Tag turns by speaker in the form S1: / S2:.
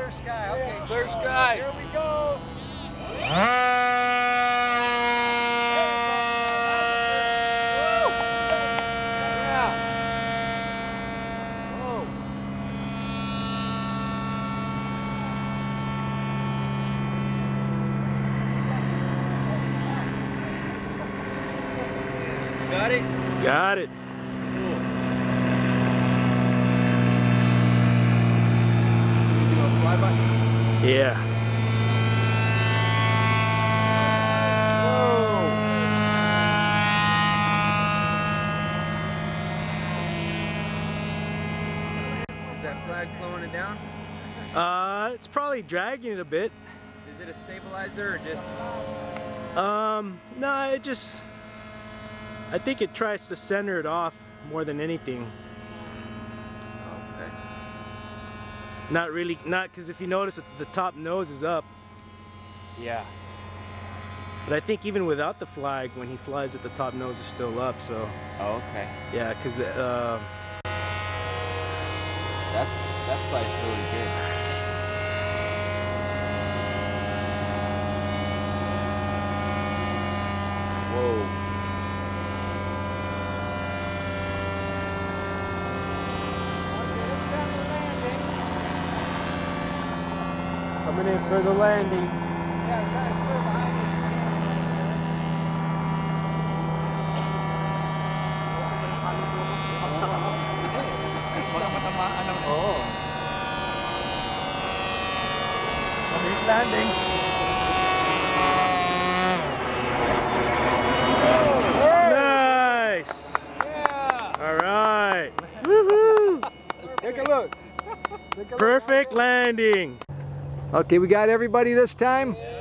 S1: clear sky. Okay,
S2: Clear sky.
S1: Here we go.
S2: Got it?
S3: Got it. Yeah.
S2: Is that flag slowing it down?
S3: It's probably dragging it a bit.
S2: Is it a stabilizer or just...
S3: No, it just... I think it tries to center it off more than anything.
S2: Okay.
S3: Not really, because if you notice the top nose is up.
S2: Yeah.
S3: But I think even without the flag, when he flies it, the top nose is still up, so.
S2: Oh, okay.
S3: Yeah, because
S2: that flies really good. Whoa.
S3: coming in for the landing.
S1: Landing.
S3: Nice. Yeah. All right. Woohoo.
S1: Take a look.
S3: Perfect landing.
S1: Okay, we got everybody this time?